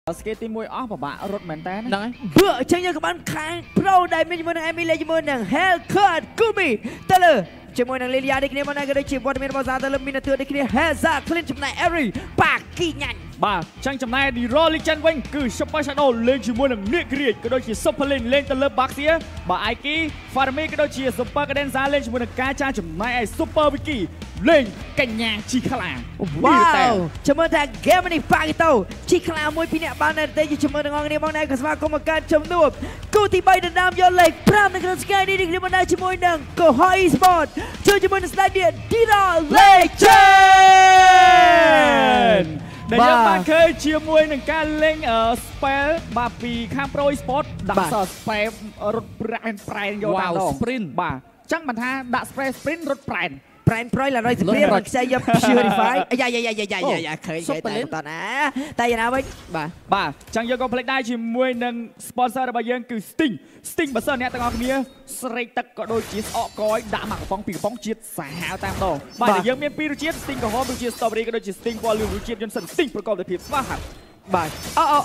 สเกตตีมวยอ๋อป่ะบ้ารถแมนแตนเบื่อเช่นยังกับบ้านค้างโปรได้ไม่จำนวนแอมิเลจำนวนหนึ่งเฮลคอร์ดกูมีตะเลยจำนวนหนึ่งเลียได้คะแนนมันได้ก็ได้ชิบวันมีมาซาตะเลยมีนาเธอได้คะแนนเฮซ่าคลินจำนวนเอรีปากกี่ยันบ่าช่างจำนายดีรอลิจันเวงคือซุปเปอร์ชาโดเล่นจำนวนหนึ่งเนื้อเกลียดก็โดยชีซุปเปอร์เลนเล่นตะเลยบักเสียบ่าไอกี้ฟาร์มีก็โดยชีซุปเปอร์กระเด็นซาเล่นจำนวนหนึ่งกาจ้าจำนายไอซุปเปอร์วิกกี้เล่นกันยางชีขลาว้าวจำนวนแต่เกมนี้ปากโตชีขลามวยพี่เนี่ยบ้านนั้นแต่จำนวนหนึ่งองค์นี้บ้านนั้นก็สามารถกรรมการจำนวนกูที่ใบเดินดำย้อนเล็กพร้อมในการสกายนี่ที่มันได้จำนวนหนึ่งก็ฮอยสปอร์ตเจอจำนวนสไลเดียร์ดีดาเลเจนในยังบ้านเคยเชียร์มวยหนึ่งการเล่นสเปลบาปีข้ามโปรสปอร์ตดักสเปลรถแปรนโยตาดองสปรินบ่าจังบันทาดักสเปลสปรินรถแปรนพร้อยละร้อยสิบเรียบใช้ยับเชื่อไฟอย่าเคยแต่ตอนนั้นแต่ยังไงบ่าจังยังก็เพลย์ได้ชิมมวยหนึ่งสปอนเซอร์ระบายยังคือสติงบัสเซอร์เนี่ยต่างกันเนี่ยสไลต์ตักก็โดยจีสออกก้อยด่าหมักฟองปีฟองจีสหาวตามต่อบ่ายังมีปีรูจีสติงกับฮอมรูจีสตรอเบอรี่ก็โดยจีสติงบอลลูรูจีจนสันสติงประกอบด้วยเพียบสว่าหักบ่า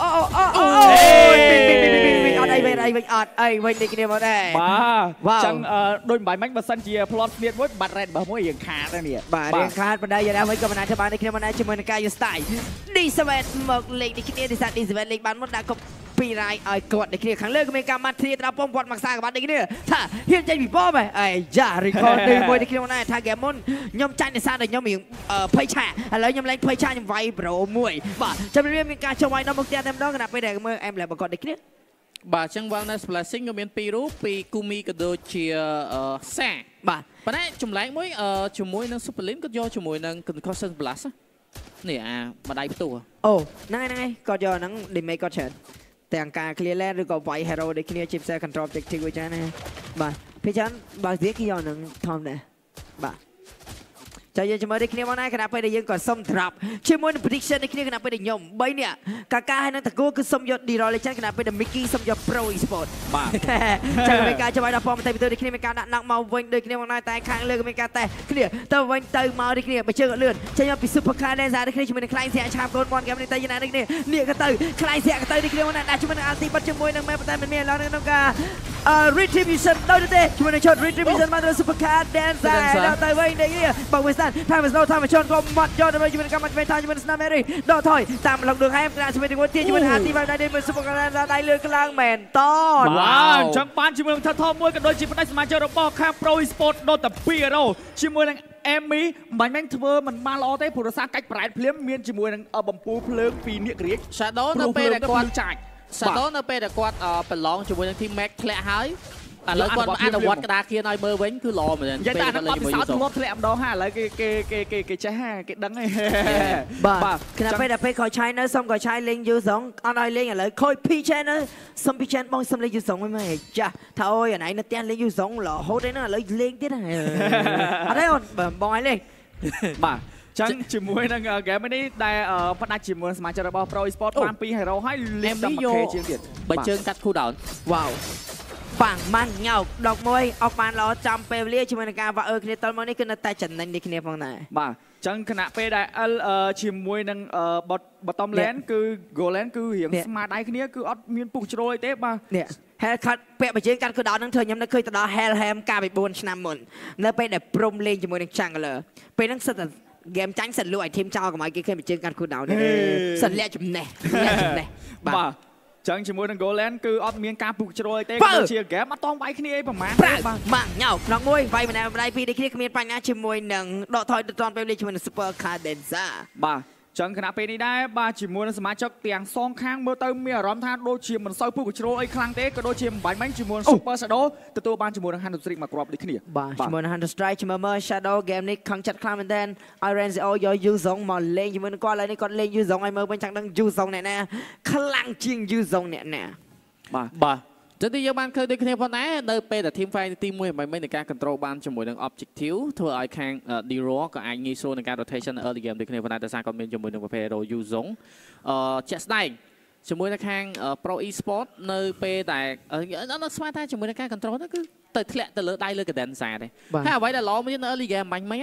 วิ่งออดไอ้วิ่งเด็กเนี่ยมาได้บ่าจังโดยใบไม้บัสซันเจียพลอตเมียนมวยบัตรแรดบ่มวยอย่างขาดเนี่ยบ่าเรียงขาดบันไดอย่างนั้นไว้กับมันอาจจะมาในเนี่ยมันอาจจะเหมือนกายยูสไตล์ดีสเวตหมกเล็กในเนี่ยดีสัตว์ดีสเวตเล็กบ้านมดดักก็ปีไรไอ้กอดในเนี่ยครั้งเลิกก็มีการมาเทียตราป้อมกอดมักซ่ากับบ้านในเนี่ยถ้าเฮียใจบีป้อมไปไอ้จ่าริคอร์ดมวยในเนี่ยมันได้ถ้าแกมุนยอมใจในซ่าแต่ยอมมีเพย์แช่แล้วยอมเล่นเพย์แช่ยอมไวโปรมวยบ่าจะเป็นเรื่องมีการโชว์ไว้น้องมุกเตียเต็มน้องขนาดไปไหนเมื่อแอมแหลมประกอบในเนี่ยบ่าช่างวางในสเปลซิงก็มีปีรูปีกูมีก็โดยเชียแซ่บ่าปะเนี่ยจุ่มแรงมวยจุ่มมวยนั่งซุปเปอร์ลิมก็ย่อจุ่มมวยนั่งคอนคอสเซนบลัสเนี่ยมาได้ประตูโอ้นั่งก็ย่อนั่งดิเมย์ก็เฉินแต่งการเคลียร์แลนด์หรือก็ไวเฮโร่เด็กเนี่ยชิปแซ่คอนโทรลเด็กที่วิจารณ์นะบ่าพี่ฉันบ่าเสียกี่ย่อนั่งทอมเนี่ยบ่าใจเย็นจะมาได้คะแนนมาได้ขนาดไปได้ยังก่อนส้มทรับเชื่อมั่น prediction ในคะแนนขนาดไปได้ยมใบเนี่ยกาให้นักตะกูคือส้มยศดีรอเลยฉันขนาดไปได้มิกกี้ส้มยศโปรอีสปอร์ตบ้าจากอเมริกาจะไปดับฟอร์มแต่ไปเจอในคะแนนอเมริกาหนักมาวันโดยคะแนนมาได้แต่ข้างเลือกอเมริกาแต่คะแนนแต่วันเติมมาได้คะแนนไปเจอเลื่อนฉันยังปิดซุปเปอร์คาร์แดนซ่าได้คะแนนชิมในคลายเสียชามโกลบอลแกมันในยันได้คะแนนเนี่ยก็เติมคลายเสียก็เติมได้คะแนนมาได้ชิมในอาร์ตีบัตรชิมวยนักแม่แต่เป็นเมียแล้วนักกาretribution โดยเตะชิมในช็อต retribution มาโดยซุปเปอร์คาร์แดนซ่าแล้วเติมไว้ในเนี่ยบังเวสตันทำให้เราทำให้ชนก็มัดยอดไปอยู่ในการมัดไปทางอยู่ในสนามแมรี่ดอทอยตามหลังเดือดให้กระดาษชิมในวันที่อยู่ในหาที่มาได้เป็นซุปเปอร์คาร์ได้เลือกกลางแมนต้อนว้าวจังปานชิมในทัทอมวยกันโดยชิมได้สมาชิกระบบข้ามโปรสปอร์ตโดนแต่ปีเราชิมในเอมมี่มันแม่งเธอมันมาล้อเต้ผู้รักษากัดปลายเพลี้ยมเมียนชิมในบัมปูเพลิงปีนี้เรียกชาโดนเปย์แต่กวาดชาโดนเปย์แต่กวาดเป็นร้องชิมในที่แม็กแคลหายแล้วก่อนอันวัดกระดาษเคียนอยเบอร์เว้นคือรอเหมือนกันยังแต่อันนั้นสาวทุบแถมดอห้าแล้วเกใช้ห้าเกดังไงบ้าขณะไปแต่ไปขอใช้นะส้มขอใช้เล็งยูสองอันไหนเล็งอะไรคอยพี่เชนนะส้มพี่เชนมองส้มเล็งยูสองไม่จ้ะถ้าโอ้ยอันไหนนะเตี้ยเล็งยูสองหล่อโหดได้นะเลยเล็งที่ไหนอะไรอ่อนบอยเล็งบ้าจังจิมวยนั่งแกไม่ได้พัฒนาจิมวยสมาชิกระบบโปรสปอร์ตตามปีให้เราให้เล่นดัมเบลเชียงเดียดไปเชิงกัดคู่ดาวว้าวฝั่งมันเงาดอกมวยออกมาเราจำเปเรียชิมในการว่าคะแนนตอนนี้คือนาตาจันนันดีคะแนนฝั่งไหนบ้าจังขณะไปได้ชิมมวยนั่งบอตอมแลนด์คือโกแลนด์คือเหี่ยงสมาร์ทไอคะแนนคือออดมีนปุกโจยเต๊ะมาเนี่ยแฮร์คัทเปะไปเจอกันคือดาวนั่งเธอยังไม่เคยตลอดแฮร์แฮมกาไปบนชนะมันเนื้อไปแต่ปรมเลนชิมมวยนั่งช่างกันเลยไปนั่งสตเกมจังสันลุยทีมเจ้ากับมาเคยไปเจอกันคือดาวเนี่ยสันเลี้ยจุ่มแน่บ้าจังชิมวยนังโกแลนด์คือออดเมียนการปลูกโจยเต้ก็เชียร์แกมาต้องไปขี้นี่ประมาณมั่งเงาน้องมวยไปมาในรายปีได้ขี้นี่เมียนปัญญาชิมวยหนึ่งดอกทอยตอนไปเรียกชิมวยซุปเปอร์คาร์เดนซ่าบ้าจังขณะไปนี้ได้บ้าชิมวยสมาชิกเตียงซองข้างเมื่อเติมมีอารมณ์ท่าโดชิมมันเศร้าปลูกโจยครั้งเต้ก็โดชิมใบไม้ชิมวยซุปเปอร์ชาโดตัวบ้านชิมวยนังฮันดุสตริกมากรอบได้ขี้นี่บ้าชิมวยนังฮันดุสตริกชิมวยเมื่อชาโดเกมนี้ครั้งจัดครั้งมันแดนไอเรนซิโอยยูซงมาเล่นชิมวยก้อนอะไรนี่ก้อนเล่นยูซงไอเมื่อเป็นจังดังยูซงเนี่ยนะคลั่งจริงยูซงเนี่ยบ่าจะที่ยังบ้านเคยได้คะแนนพอไหนเดินไปแต่ทีมไฟทีมมวยไม่ในการควบคุมบ้านจมูกดัง objective ทัวร์ไอแข่งดีโร่ก็ไองีโซในการ rotation early game ได้คะแนนพอไหนแต่สร้างความเป็นจมูกดังประเภทโรยูซงเจ็ดได้จมูกในแข่ง pro e-sport ในไปแต่นั่นสมาร์ทจมูกในการควบคุมนั่นคือแต่เทเลแต่เลือกได้เลยกับแดนซ่าเลยถ้าไว้แต่ล้อไม่ใช่ early game มันไหมป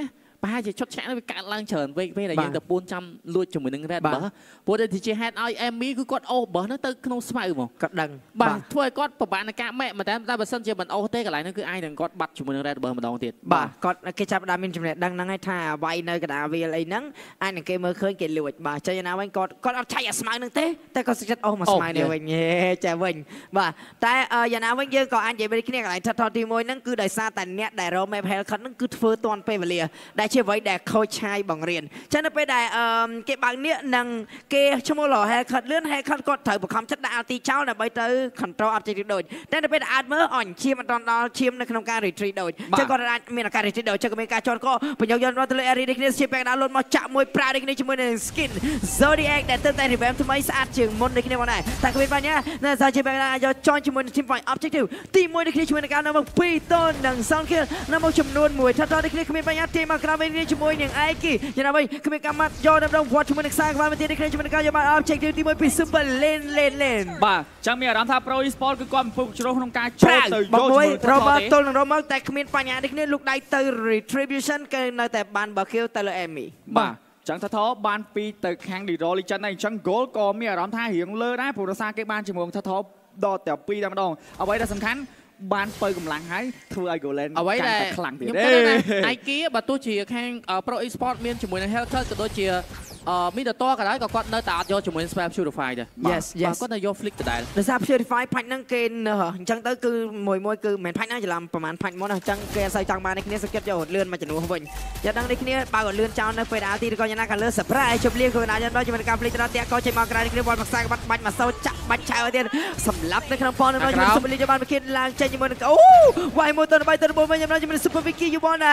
ប្រហែលជាឈុតឆាកនេះវាកាត់ឡើងច្រើនពេកពេលដែលយើងទៅពួនចាំលួចជាមួយនឹង Red បើព្រោះតែជាហេតុឲ្យ Amy គឺគាត់អូសបើហ្នឹងទៅក្នុងស្មៅហ្មងគាត់ដឹងបាទធ្វើឲ្យគាត់ពិបាកនឹងការម៉ែមែនតែបើសិនជាមិនអូសទេកន្លែងហ្នឹងគឺអាចនឹងគាត់បាត់ជាមួយនឹង Red បើម្ដងទៀតបាទគាត់គេចាប់ដើមមានចំណេះដឹងហ្នឹងហើយថាវាយនៅកណ្ដាលវាលអីហ្នឹងអាចនឹងគេមើលឃើញគេលួចបាទចេញណាវិញគាត់អត់ឆៃអាស្មៅហ្នឹងទេតែគាត់សុខចិត្តអូសមកស្មៅនេះវិញចាវិញបាទតែយ៉ាងណាវិញយើងក៏អាចនិយាយពីគ្នាកន្លែងថតទី1ហ្នឹងគឺដោយសារតែអ្នកដែលរក map haircut ហ្នឹងគឺធ្វើទាន់ពេលវេលាដែលជាអ្វីដែលខូចឆាយបង្រៀនចឹងនៅពេលដែលគេបើកនេះនឹងគេឈ្មោះរក haircut លឿន haircut គាត់ត្រូវបង្ខំចិត្តដាក់អាទីចោលដើម្បីទៅ control objective ដូចតែនៅពេលដែលអាចមើលអញឈាមអត់ដល់ឈាមនៅក្នុងការ retreat ដូចចឹងគាត់អាចមានការ retreat ដូចចឹងក៏មានការចន់ក៏បញ្យកយន្តមកទៅលើ area នេះគ្នាជាបែកដល់លូនមកចាក់មួយប្រានេះគ្នាជាមួយនឹង skin Zodiac ដែលទៅតែ revamp ថ្មីស្អាតជាងមុននេះគ្នាមកដែរតែគ្មានបញ្ហានៅសារជាបែកដល់យកចន់ជាមួយនឹង team fight objective ទី1នេះគ្នាជាមួយនឹងការនៅមក2តូននិង sound kill នៅមកចំនួន1ថាតនេះគ្នាគ្មានបញ្ហាទីមកក្រោយវិញជាមួយនឹង Aiki យ៉ាងណាវិញគ្មានការម៉ាត់យកដល់វត្តជាមួយនឹងខ្សែក្បាលមួយទៀតនេះគ្នាជាមួយនឹងការយកមក objective ទី1ពី super lane បាទចឹងមានអារម្មណ៍ថា Pro Esports គឺគាត់កំពុងជ្រុះក្នុងការចូលទៅយកជាមួយ Robert ទល់នឹង Robert តែគ្មានបញ្ហានេះគ្នាលុកដៃទៅ retribution គឺនៅតែបានបើ kill ទៅលើ Amy បាទចឹងថាបាន2ទៅខាង Diro Legend ហើយអញ្ចឹង goal ក៏មានអារម្មណ៍ថារៀងលើដែរព្រោះរសារគេបានជាមួយថាដល់តែ2តែម្ដងអ្វីដែលសំខាន់បានបើកម្លាំងហើយធ្វើឲ្យ Golan អ្វីដែលខ្លាំងទៀតខ្ញុំគិតថា IKEA បើទោះជាខាង Pro Esports មានជាមួយនឹង Hellcat ក៏ដូចជាមានតតក៏ដែរក៏គាត់នៅតែអត់យកជាមួយ Spam Purify ដែរ yes គាត់នៅយក Flick ដដែលដោយសារ Purify ផាច់ហ្នឹងគេអញ្ចឹងទៅគឺមួយគឺមិនផាច់ណាច្រឡំប្រហែលផាច់មុនអញ្ចឹងគេអត់សូវចង់បាននេះគ្នាសុខចិត្តយកលឿនមកជំនួសវិញយ៉ាងដឹងនេះគ្នាបើលឿនចោលនៅពេលដែលទីក៏យ៉ាងណាក៏លើ surprise ជប់លៀងខ្លួនណាយ៉ាងដល់ជាមួយនឹងការ Flick ទៅទៀតក៏ចេញមកក្រៅនេះគ្នាវត្តមកខ្សែបាត់បាច់មកសោចាក់បាច់ឆៅទៀតសម្លាប់នៅក្នុងប៉ុននៅជាមួយ Super League បានមកគិតឡើងចេញជាមួយនឹងអូវាយមួយទៅ3ទៅ4វិញយ៉ាងជាមួយ Super Vicky យូបណា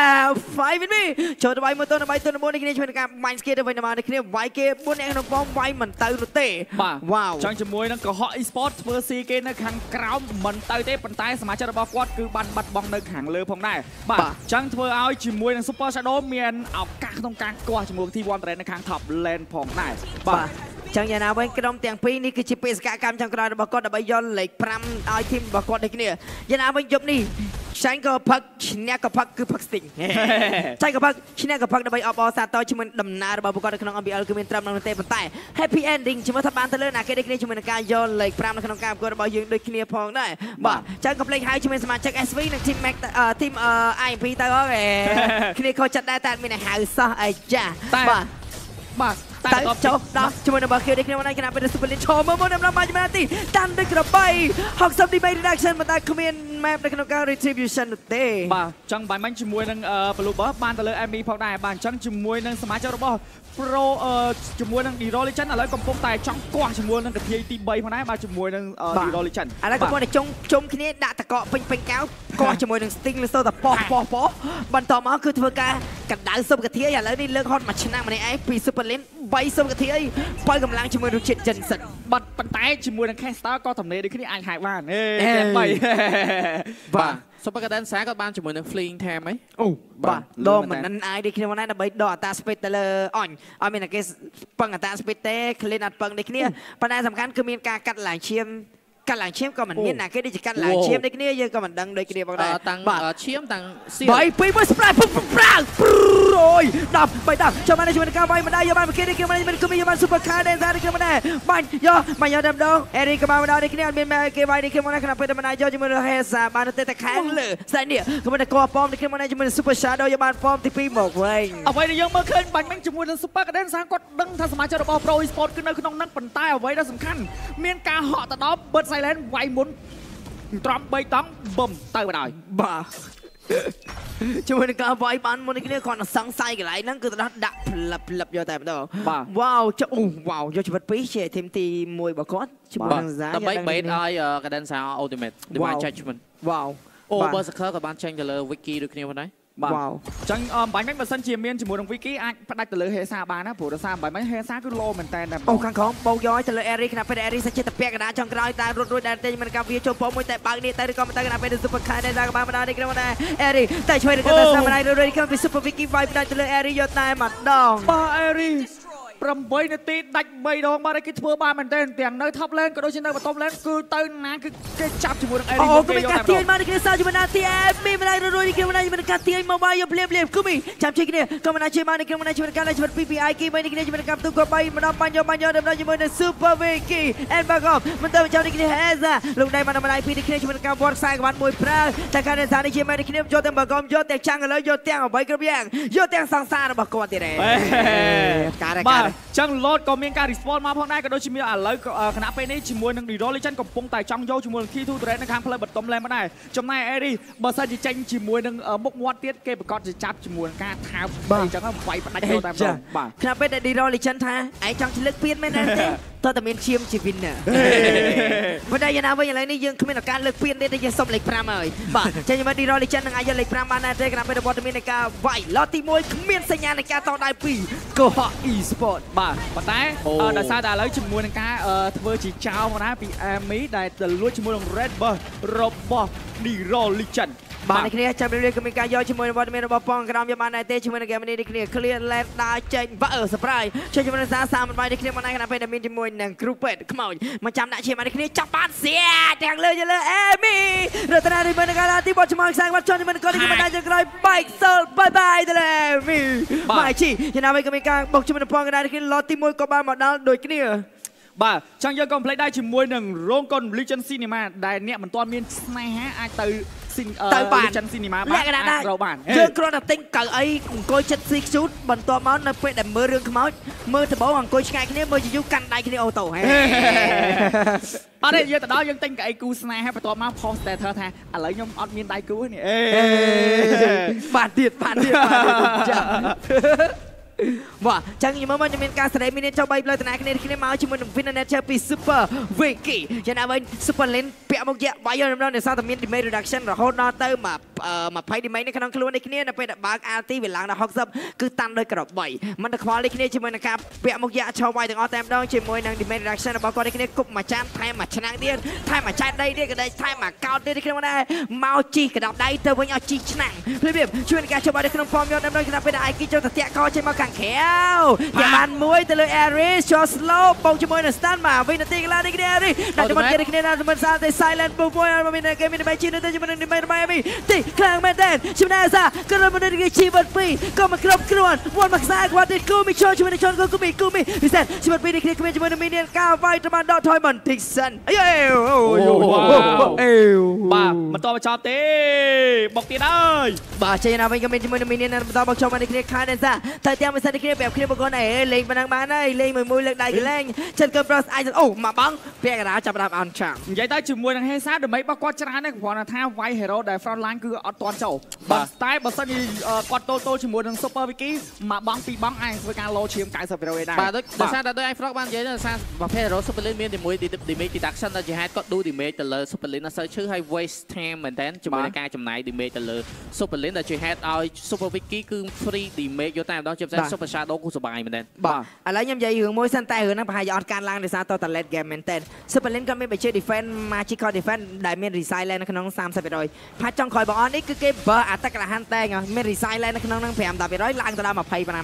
5 with me ចូលទៅវាយមួយទៅ3ទៅ4នេះគ្នាជាមួយនឹងការ mind skill ទៅវិញទៅមកនេះគ្នាវាយគេ4អ្នកក្នុងបងវាយមិនទៅនោះទេវ៉ាវចង់ជាមួយនឹងកុហក e-sport ធ្វើស៊ីគេនៅខាងក្រោមមិនទៅទេប៉ុន្តែសមាជិករបស់គាត់គឺបានបាត់បង់នៅខាងលើផងដែរបាទចង់ធ្វើឲ្យជាមួយនឹង Super Shadow មានឱកាសក្នុងការគាស់ជាមួយ T1 Trend នៅខាង top lane ផងដែរបាទចឹងយ៉ាងណាវិញក្រុមទាំងពីរនេះគឺជាបេសកកម្មចុងក្រោយរបស់គាត់ដើម្បីយកលេខ5ឲ្យធីមរបស់គាត់ដូចគ្នាយ៉ាងណាវិញយប់នេះចាញ់ក៏ផឹកឈ្នះក៏ផឹកគឺផឹក Sting ចាញ់ក៏ផឹកឈ្នះក៏ផឹកដើម្បីអបអរសាទរជាមួយដំណើររបស់ពួកគាត់នៅក្នុង MPL គឺមានត្រឹមនោះទេប៉ុន្តែ Happy Ending ជាមួយថាបានទៅលើណាគេដូចគ្នាជាមួយនឹងការយកលេខ5នៅក្នុងការប្រកួតរបស់យើងដូចគ្នាផងដែរបាទចឹងក៏ភ្លេចហើយជាមួយសមាជិក SV និង Team Max Team IMP ទៅអរគ្នាខូចចិត្តដែរតែអត់មានឲ្យហៅសោះអាយ៉ាបាទតែចូលដល់ជាមួយនឹងបាគីនេះគ្នាមកគណៈពេល Super League ឈរមើលមុនដល់មកជំនាទីតាន់ដូចក្របី60 DB reduction ប៉ុន្តែគ្មាន map នៅក្នុងការ retribution នោះទេបាទចឹងបាយមិញជាមួយនឹង Blue Buff បានទៅលើ Amy ផងដែរបាទអញ្ចឹងជាមួយនឹងសមាជិករបស់ Pro ជាមួយនឹង Diro Legend ឥឡូវកំពុងតែចង់គាស់ជាមួយនឹងកធាយទី3ផងដែរបាទជាមួយនឹង Diro Legend ឥឡូវកំពុងតែជុំគ្នាដាក់តកកពេញកៅគាស់ជាមួយនឹង Sting លើសូតែប៉ោះបន្តមកគឺធ្វើការកណ្ដៅសុបកធាយឥឡូវនេះលើកហត់មួយឆ្នាំម្នាក់ឯងពី Super Lane 3សុបកធាយបើកម្លាំងជាមួយនឹងជាតិ Jensen បាត់ប៉ុន្តែជាមួយនឹង Caster ក៏តំណេដូចគ្នាអាចហៅបានតែ3 បាទ Super Cadenza ក៏បានជាមួយនឹង Fleeing Time ហីអូបាទដកមិននឹងអាយដូចគ្នាមកណាដើម្បីដកអតា speed ទៅលើអញឲ្យមានតែគេពឹងអតា speed ទេ clean អត់ពឹងដូចគ្នាប៉ុន្តែសំខាន់គឺមានការកាត់ឡើងឈាមកាត់ឡើងឈាមក៏មិនមានណាគេដូចជាកាត់ឡើងឈាមដូចគ្នាយើងក៏មិនដឹងដូចគ្នាផងដែរតាំងឈាមតាំងសៀល3 2 1 spray ប្រាំអូយ10 3ចាំមកជួយនឹងការវាយមិនដែរយកបានមកគេនេះគឺមិនគឺមានបាន Super Cadenza នេះគឺមិនដែរបាញ់យកដល់ម្ដង Eric ក៏បានម្ដងនេះគ្នាអត់មានគេវាយនេះគឺមកក្នុងពេលតែមិនដែរយកជាមួយនឹង Hesa បានទៅតែខាងលើស្អែកនេះគឺមិនតែកោប៉មនេះគឺមកជាមួយនឹង Super Shadow យកបានប៉មទី2មកវិញអ្វីដែលយើងមើលឃើញបាញ់មិញជាមួយនឹង Super Cadenza គាត់ដឹងថាសមាជិករបស់ Pro Esports គឺនៅក្នុងហ្នឹងប៉ុន្តែអ្វីដែលសំខាន់មានការហក់ទៅដល់ Bird Silent វាយមុនត្រង់3តង់បឹមទៅបណ្ដោយបាទជាមួយនឹងការវាយបានមុននេះគ្នាគាត់សង្ស័យកន្លែងហ្នឹងគឺទៅដាក់ផ្លឹបយកតែម្ដងវ៉ាវយកជីវិតពីរជាធីមទី1របស់គាត់ជាមួយនឹងសាដើម្បី bait ឲ្យ Cadenza Ultimate Divine Judgment វ៉ាវអូ Berserker ក៏បានចេញទៅលើ Wiki ដូចគ្នាផងដែរបាទអញ្ចឹងបាញ់មិញបើសិនជាមានជាមួយនឹង Wiki អាចផ្ដាច់ទៅលើ Hesa បានណាព្រោះដោយសារបាញ់មិញ Hesa គឺ low មែនតើអូខាងក្រោមបោកយកទៅលើ Eric គណៈពេល Eric សាច់ចិត្តពាក់កណ្ដាលចុងក្រោយតែរត់រួចដែរតែមិនកាវាចូលពមួយតែបើកនេះតែឬក៏មិនទៅគណៈពេល Super Cadenza ក៏បានម្ដងនេះក្រុមដែរ Eric តែជួយទៅតាមម្ដាយរួចគឺ Super Vicky វាយផ្ដាច់ទៅលើ Eric យកតែម្ដងបាទ Eric 8 នាទីដាច់3 ដងបាទគេធ្វើបានមែនទែនទាំងនៅ top lane ក៏ដូចជានៅ bottom lane គឺទៅណាគឺគេចាប់ជាមួយនឹង Eri អូគេកាទាញមកនេះគេសើជាមួយណាទីមីមិនដែររួយនេះគេមិនដែរមិនកាទាញមកបាយយកភ្លាមគូមីចាប់ជិះគ្នាក៏មិនដែរជួយមកនេះគេមិនដែរជួយការជួយ PPI គេមិននេះគេជួយកាប់ទូក៏បាយម្ដងបាញ់យកដល់ជាមួយនឹង Super Vicky and back up មិនទៅចាំនេះគេ Heza លោកដែរមកម្ដាយពីនេះគេជួយកាប់វត្តខ្សែក្បាត់មួយប្រើតែការនេះសារនេះជាមកនេះគេយកទាំង back up យកទាំងចាំងឥឡូវយកទាំងអ្វីគ្រប់យ៉ាងយកទាំងសង្សាររបស់គាត់ទៀតឯងបាទចឹង Lord ក៏មានការ response មកផងដែរក៏ដូចជាមានឥឡូវគណៈពេលនេះជាមួយនឹង Diro Legend កំពុងតែចង់យកជាមួយនឹង Key to Thread នៅខាងផ្លូវ bottom lane មកដែរចំណែក Eri បើសិនជាចេញជាមួយនឹងមុខមាត់ទៀតគេប្រកាសจะចាប់ជាមួយនឹងការថើបអញ្ចឹងវាយផ្ដាច់ចូលតែម្ដងបាទគណៈពេលដែល Diro Legend ថាឯងចង់ឆ្លឹកពៀនមែនទេតើតែមានឈាមជា winner បើតែយ៉ាងណាវិញឥឡូវនេះយើងគ្មានឱកាសលើកពៀនទេយើងសុំលេខ 5 ហើយបាទចេញមក Diro Legend នឹងអាចយកលេខ 5 បានដែរទេគណៈពេលរបស់មាននៃការវាយឡតទី 1 គ្មានសញ្ញានៃការតដៃពីកុហក e-sport បាទប៉ុន្តែដោយសារតែឥឡូវជាមួយនឹងការធ្វើជាចោលមកដែរពី Army ដែលទៅលួចជាមួយនឹង Red Bull របស់ Diro Legend បាទនេះគ្នាចាំរៀបក៏មានការយកជាមួយនឹងវត្តមានរបស់ប៉ងក្រោមយកបានដែរទេជាមួយនឹងហ្គេមនេះគ្នា clear lane ដើរចេញបាទ surprise ជួយជាមួយនឹងសាមបាយនេះគ្នាមកដែរគណៈពេលដែលមានជាមួយនឹង group ពេតខ្មោចមកចាំដាក់ជាមួយនេះគ្នាចាប់បានសៀទាំងលើអេមីរតនានេះមិនកាលទីបត់ឆ្មងខ្សែគាត់ជន់ជាមួយនឹងគាត់នេះមិនដែរចក្រោយ bike soul bye bye ទៅអេមីបាយជីយ៉ាងណាវិញក៏មានការបុកជាមួយនឹងប៉ងក្រោយនេះគ្នា lot ទី 1 ក៏បានមកដល់ដូចគ្នាបាទចង់យកកុំភ្លេចដែរជាមួយនឹងរោងកុន Legend Cinema ដែលអ្នកមិនទាន់មានស្នេហាអាចទៅបាន Legend Cinema បានត្រូវបានយើងគ្រាន់តែទិញកៅអីអង្គុយចិត្តស៊ីខ្ជូតបន្ទាប់មកនៅពេលដែលមើលរឿងខ្មោចមើលដំបងអង្គុយឆ្ងាយគ្នាមើលយូរកាន់ដៃគ្នាអូតូហេអត់ទេយើងទៅដល់យើងទិញកៅអីគូស្នេហាបន្ទាប់មក post status ថាឥឡូវខ្ញុំអត់មានដៃគូនេះបាទទៀតចាបាទចឹងខ្ញុំមកមានការសេរីមានចុះ3ផ្លូវតំណាគ្នាមកជាមួយនឹង Winner ពី Super Vicky យ៉ាងណាវិញ Super Lane ពាក់មុខយៈបាយយកដំណើរដោយសារតែមាន damage reduction រហូតដល់ទៅ20 damage នៅក្នុងខ្លួននេះគ្នានៅពេលដែលបើក RT វាឡើងដល់60គឺតាន់ដោយក្របីមិនទៅខ្វល់នេះគ្នាជាមួយនឹងការពាក់មុខយៈឆោវាយទាំងអស់តែម្ដងជាមួយនឹង damage reduction របស់គាត់នេះគ្នាគប់មួយចានថែមមួយឆ្នាំងទៀតថែមមួយចែកដីទៀតក៏ដែរថែមមួយកោតទៀតនេះគ្នាមកដែរមកជីកដាប់ដៃទៅវិញឲ្យជីឆ្នាំងព្រាបជួយនឹងការចុះបាយនៅក្នុង form យកដំណើរគណៈពេលដែល IQ ចូលទៅតាក់កោចេញមកខាងក្រៅយ៉ាងបានមួយទៅលើ Aries short slow បងជាមួយនឹង stand មកវិញនាទីកន្លះនេះគ្នា Aries ដាក់ទៅមកគេគ្នាដាក់ទៅមកសាតែ silent move មួយមានគេមានបែកជិះទៅជាមួយនឹងMiami ទីខ្លាំងមែនតើជំនាសាក៏រំលឹកគេជីវិតពីរក៏មកគ្រប់គ្រាន់វត្តមកខ្សែគាត់ទីគូមីចូលជាមួយនឹងជន់គូមីពិសេសជីវិតពីរនេះគ្នាជាមួយនឹង Minion ការវាយទៅបានដកថយបន្តិចសិនអេបាទមិនតបចប់ទេបុកទៀតហើយបាទចេញណាវិញក៏មានជាមួយនឹង Minion បន្តបុកចូលមកនេះគ្នាខានសាតែទាំងមិនសិននេះគ្នាប្រាប់គ្នាបងប្អូនអេលេងប៉ុណ្ណឹងបានហើយលេងមួយលើកដៃកលែងចិនក៏ប្រុសអាចអូមកបងពាក់កណ្ដាលចាប់ដើមអន់ចាំនិយាយទៅជាមួយនឹង Hesa ដើម្បីបោះគាត់ច្រើនណាស់គ្រាន់តែថាវាយ hero ដែល front line គឺអត់ទាន់ចូលបាទតែបើសិនជាគាត់ទល់ជាមួយនឹង Super Vicky មកបងពីបងអាចធ្វើការលោឈាម 90% ដែរបាទដោយសារតែដោយឯង Frog បាននិយាយដោយសារប្រភេទ hero Super Lane មានជាមួយ damage reduction ដែលជាហេតុគាត់ឌូ damage ទៅលើ Super Lane អត់សូវឈឺហើយ waste time មែនតើជាមួយនឹងការចំណាយ damage ទៅលើ Super Lane ដែលជាហេតុឲ្យ Super Vicky គឺ free damage យកតែម្ដងជាពិសេស Super Shadow គូសុបាយមែនតើបាទឥឡូវខ្ញុំនិយាយរឿងមួយសិនតែរឿងហ្នឹងប្រហែលជាអត់ការឡើងដោយសារតតែ late game មែនតើ Super Lane គាត់មានបច្ចេក defense magical defense ដែលមាន resilient នៅក្នុង 30% ផាត់ចុងក្រោយបងអស់នេះគឺគេបើអត្តក្លហានតែងមាន resilient នៅក្នុងហ្នឹង 5% ឡើងទៅដល់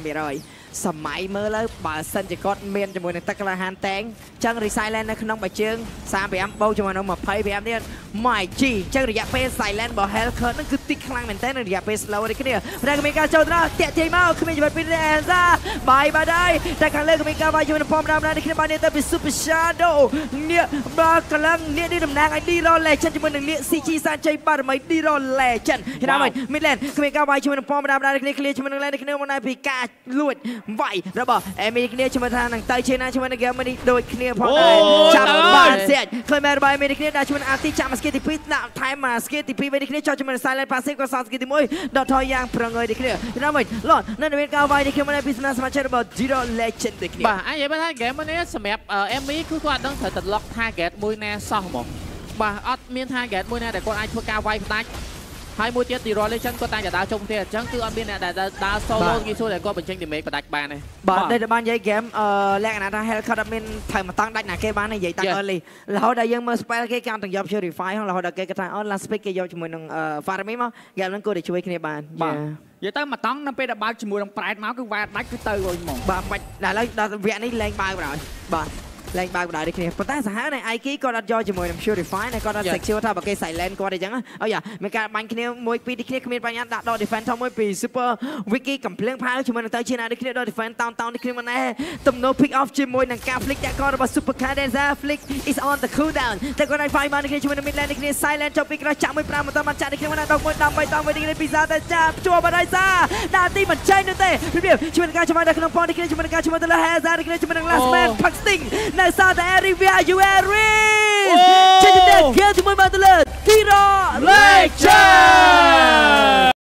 25% សម័យមើលលើបើសិនជាគាត់មានជាមួយនឹងទឹកក្លាហានតែងចឹង resilient នៅក្នុងបើជើង 35 បូកជាមួយនឹង 25 ទៀត my g ចឹងរយៈពេល silent របស់ health curve ហ្នឹងគឺតិចខ្លាំងមែនតើរយៈពេល slow នេះគ្នាតែក៏មានការចូលដល់តាក់ទាញមកគ្មានជីវិតពី Enza បាយដែរតែខាងលើក៏មានការវាយជាមួយនឹង Pom ដើមនេះគ្នាបានទៅពី Super Shadow នេះបើកម្លាំងនេះតំណាងឲ្យ Diro Legend ជាមួយនឹងនេះ CG សានជ័យបារមី Diro Legend យ៉ាងណាវិញ Midland ក៏មានការវាយជាមួយនឹង Pom ដើមនេះគ្នា clear ជាមួយនឹង Lane នេះគ្នាមកណែពីការលួចវាយរបស់អេមីគ្នាជាមួយថានឹងទៅឈេណាជាមួយនឹងហ្គេមនេះដូចគ្នាផងដែរចាប់បានសេចឃើញមែនរបស់អេមីគ្នាដាក់ជាមួយនឹងអាទីចាប់មកស្គីទី2ដាក់ថែមមកស្គីទី2វិញនេះគ្នាចោលជាមួយនឹង silent passive ក៏សងស្គីទី1ដកថយយ៉ាងប្រងើយនេះគ្នាណាមិញឡននៅមានការវាយនេះគ្នាមកពីសមាជិករបស់ Diro Legend នេះគ្នាបាទអញនិយាយថាហ្គេមនេះសម្រាប់អេមីគឺគាត់ដឹងត្រូវតែ lock target មួយណាសោះហ្មងបាទអត់មាន target មួយណាដែលគាត់អាចធ្វើការវាយផ្ដាច់ហើយមួយទៀត Diro Legend គាត់តែដើរចុងទេអញ្ចឹងគឺអត់មានអ្នកដែលដើរ solo គេសួរតែគាត់បញ្ចេញ damage ផ្ដាច់បានទេបាទដែលបាននិយាយ game លក្ខណៈថា health cut អត់មានត្រូវមកតង់ដាច់ណាគេបាននិយាយតាំង early រហូតដល់យើងមើល spell គេកាន់ទាំងយក purify ហ្នឹងរហូតដល់គេគាត់ថាអូ last pick គេយកជាមួយនឹង Farming មក game ហ្នឹងគួរតែជួយគ្នាបានបាទ vậy tới mà tón nó bây giờ bao chỉ mùi đồng pride máu cứ va đánh cứ từ rồi mỏng bà mạch là vẹn ấy lên bay rồi bà lên bay đại đi kia, but แต่สหายในไอกี้ก็ดัดยอจมูกน้ำชูริฟายในก็ดัดเซ็กซี่ว่าถ้าบักเกใส่เลนก็ได้จังอ่ะเอาอย่ามีการบังkiaมวยปีที่kiaมีปัญญาดัดดอดิเฟนทอมมวยปีซูเปอร์วิกกี้กับเพลงพายจมูกน้ำเตยชีนาดิkiaดอดิเฟนตาวดิkiaมันแน่ตุ่มโนพิกออฟจมูกน้ำกาฟลิกแต่ก็ระบาดซูเปอร์คาร์เดนซ่าฟลิก is on the cool down แต่ก็ในไฟมาดิkiaจมูกน้ำมิดแลนดิkiaไซเลนจบปีกระจับมวยปรามันต้องมันจัดดิkiaมันดอกมวยดำไปต้องไปดิkiaพิซซ่าแต่จับจั่วมาได้ซ่าดาตีมันใช่นู่นเต้พี่เบี้ยจมูกน้ำกาจมูกน้ำขนมปอนดิkiaจมูกน้ำกาจมูกน้ำละแฮซ่าดิkiaจมูกน้ำลาสแมนพักสติงในซ่าแต่แอริAre you ready? Change the game to move on to the Tiro Lecture!